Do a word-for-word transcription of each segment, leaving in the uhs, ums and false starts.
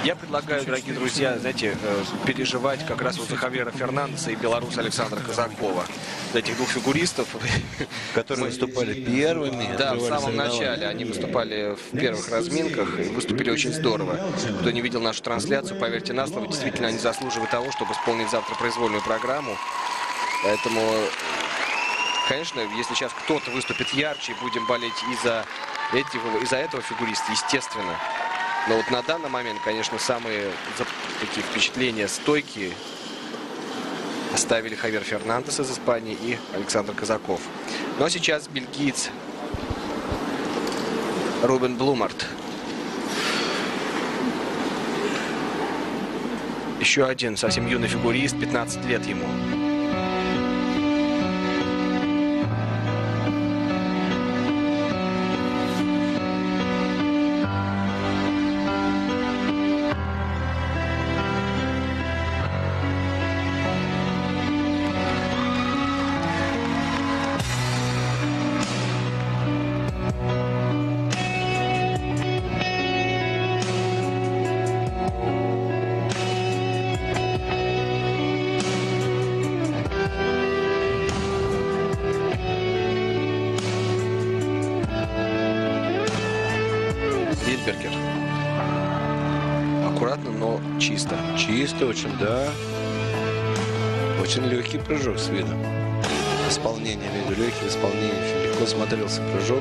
Я предлагаю, дорогие друзья, знаете, переживать как раз вот за Хавьера Фернандеса и белоруса Александра Казакова. За этих двух фигуристов. Которые выступали первыми. Да, в самом начале. Они выступали в первых разминках и выступили очень здорово. Кто не видел нашу трансляцию, поверьте на слово, действительно они заслуживают того, чтобы исполнить завтра произвольную программу. Поэтому, конечно, если сейчас кто-то выступит ярче, будем болеть из-за этого, из-за этого фигуриста, естественно. Но вот на данный момент, конечно, самые такие впечатления стойкие оставили Хавьер Фернандес из Испании и Александр Казаков. Ну а сейчас бельгиец Рубен Блумарт. Еще один совсем юный фигурист, пятнадцать лет ему. Аккуратно, но чисто. Чисто очень, да. Очень легкий прыжок с виду. Исполнение, виду, легкий исполнение. Очень легко смотрелся прыжок.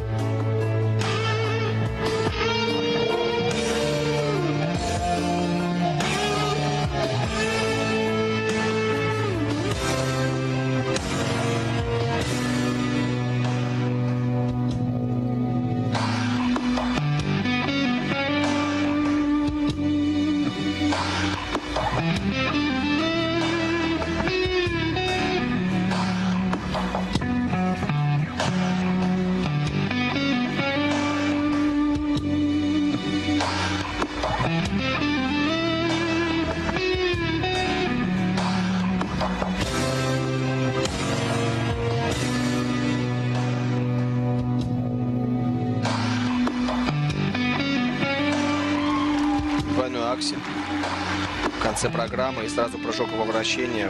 Аксель в конце программы и сразу прыжок во вращение.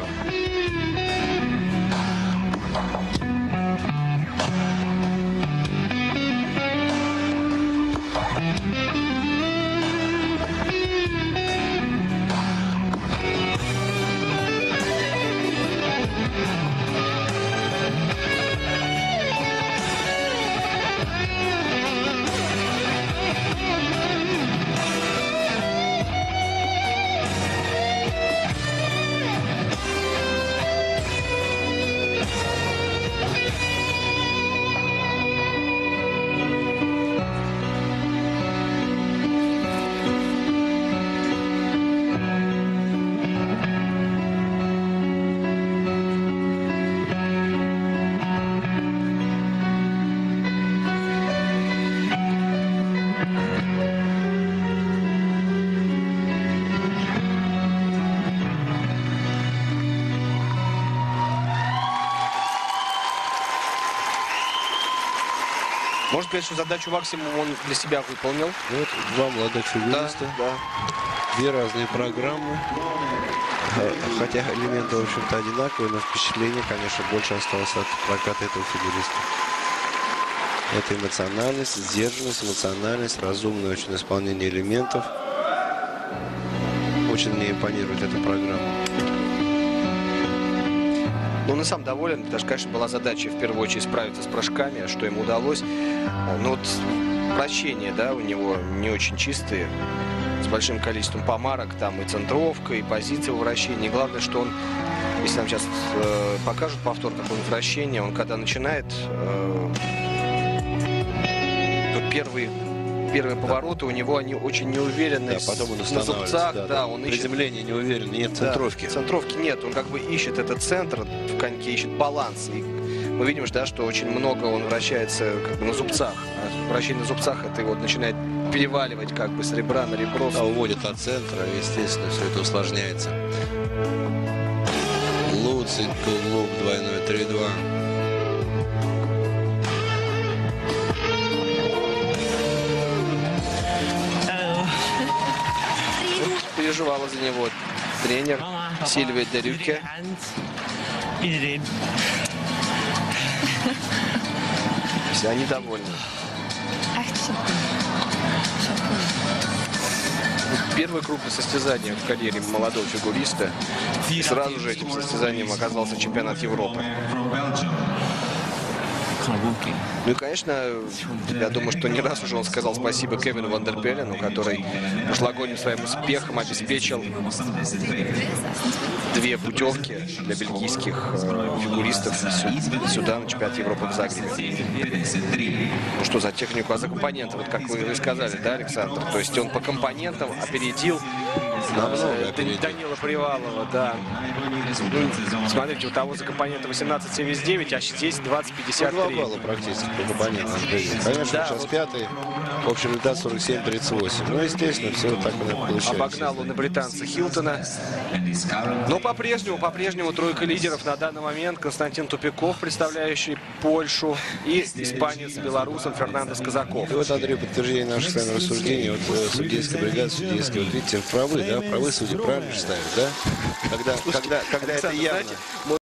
Можно сказать, что задачу максимум он для себя выполнил. Вот два молодых фигуриста. Да, да. Две разные программы. Хотя элементы, в общем-то, одинаковые, но впечатление, конечно, больше осталось от проката этого фигуриста. Это эмоциональность, сдержанность, эмоциональность, разумное очень исполнение элементов. Очень мне импонирует эта программа. Ну, он и сам доволен, потому что, конечно, была задача в первую очередь справиться с прыжками, что ему удалось. Но вот вращения, да, у него не очень чистые, с большим количеством помарок, там и центровка, и позиция в вращении. Главное, что он, если нам сейчас э, покажут повтор какого-нибудь вращения, он когда начинает, э, то первые, первые повороты у него, они очень неуверенные, да, потом он на зубцах, да, да, он ищет... Приземление неуверенно, нет центровки. Да, центровки нет, он как бы ищет этот центр в коньке, ищет баланс. И мы видим, да, что очень много он вращается как бы на зубцах. А вращение на зубцах, это его начинает переваливать как бы с ребра на ребро. А уводит от центра, естественно, все это усложняется. Луций, тулуп, двойной три-два. переживала за него тренер Сильвия Дерюке. Все они довольны. Первое крупное состязание в карьере молодого фигуриста. И сразу же этим состязанием оказался чемпионат Европы. Ну и, конечно, я думаю, что не раз уже он сказал спасибо Кевину Ван дер Беллену, который прошлогодним своим успехом обеспечил две путевки для бельгийских э, фигуристов сюда, на чемпионат Европы в Загребе. Ну что за технику, а за компоненты, вот как вы сказали, да, Александр? То есть он по компонентам опередил э, Данила Привалова, да. Ну, смотрите, у того за компоненты восемнадцать семьдесят девять, а здесь двадцать пятьдесят три. Балла практически по компонентам. Конечно, да, сейчас вот пятый. Общий результат сорок семь тридцать восемь. Ну, естественно, все так и получается. Обогнал он и британца Хилтона. Но по-прежнему, по-прежнему тройка лидеров на данный момент. Константин Тупиков, представляющий Польшу, и испанец белорусом Фернандес Казаков. И вот, Андрей, подтверждение наших с вами рассуждений. Вот э, судейская бригада, судейская, вот видите, правы, да? Правы судьи правильно ставят, да? Когда, когда, когда это явно...